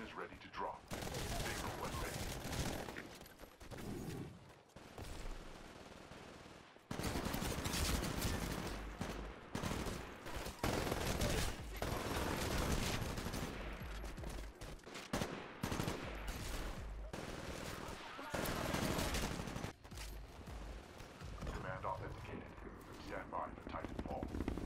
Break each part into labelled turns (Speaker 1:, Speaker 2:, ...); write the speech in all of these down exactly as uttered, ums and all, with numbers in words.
Speaker 1: is ready to drop. Signal when ready. Command authenticated. Stand by for Titanfall.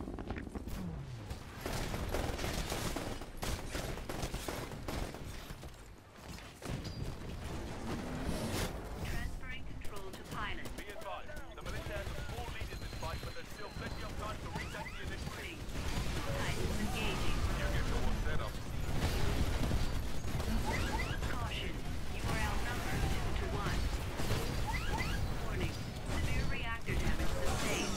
Speaker 2: Transferring control to pilot.
Speaker 3: Be advised, the militia has a small lead in this fight, but there's still plenty of time to retake the initiative.
Speaker 2: Titans engaging.
Speaker 3: You get the one set up.
Speaker 2: Caution. You are outnumbered two to one. Warning. Severe reactor damage sustained.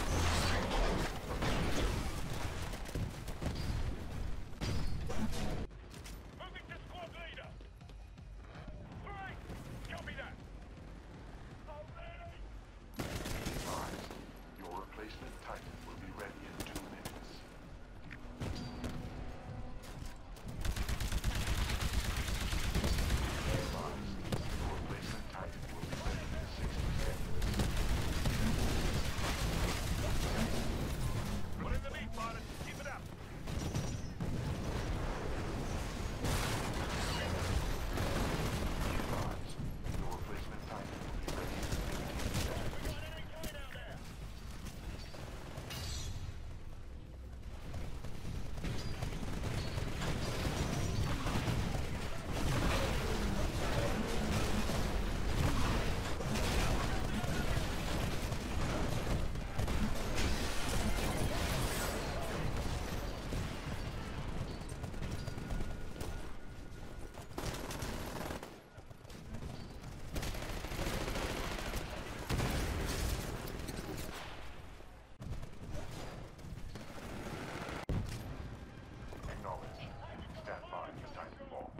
Speaker 3: Moving to squad leader. Three. Copy that. Already.
Speaker 1: Advised. Your replacement Titan will be ready in two minutes. Advised. Your replacement Titan will be ready in sixty seconds.
Speaker 3: We're in the lead, pilot. Keep it up.
Speaker 1: Advised. Your replacement Titan will be ready in fifteen seconds.
Speaker 3: We got enemy coming out there.
Speaker 1: Acknowledge. Stand by for Titanfall.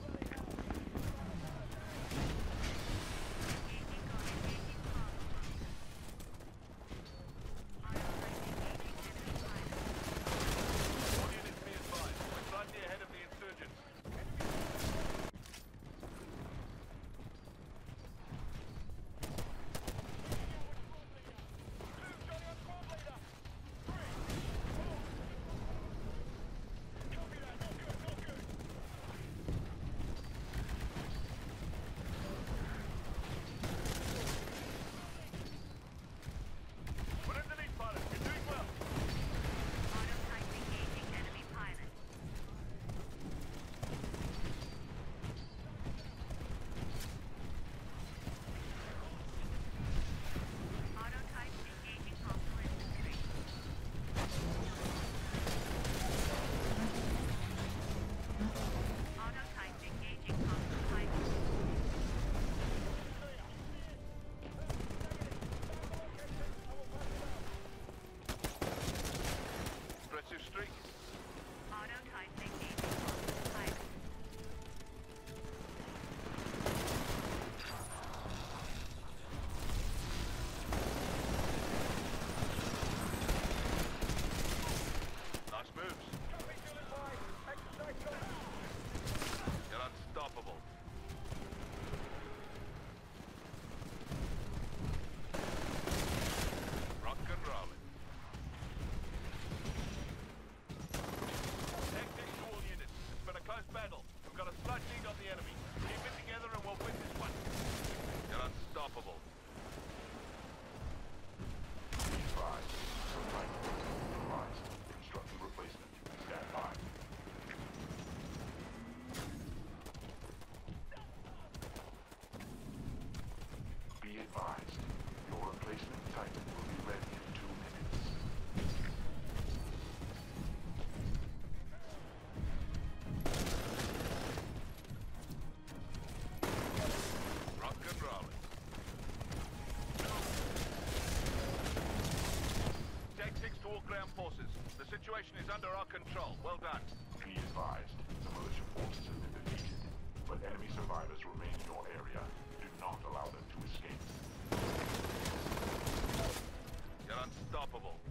Speaker 3: All units be advised. We're slightly ahead of the insurgents. We're in the lead, pilot. You're doing well.
Speaker 2: Autotype engaging enemy pilot. Autotype engaging hostile infantry. Autotype engaging hostile fighters.
Speaker 3: Impressive streak.
Speaker 2: Autotype engaging hostile fighters.
Speaker 3: Nice moves. You're unstoppable. Rock and rolling. Tactics to all units. It's been a close battle. We've got a slight lead on the enemy. Keep it together and we'll win this one. You're unstoppable.
Speaker 1: Advised. Your Titan. Advised. Constructing replacement. Stand by. Be advised. Your replacement Titan will be ready in two minutes.
Speaker 3: Rock and rolling. Take six to all ground forces. The situation is under our control. Well done.
Speaker 1: Be advised. The militia forces have been defeated, but enemy survivors remain in your area. Do not allow them to escape.
Speaker 3: You're unstoppable.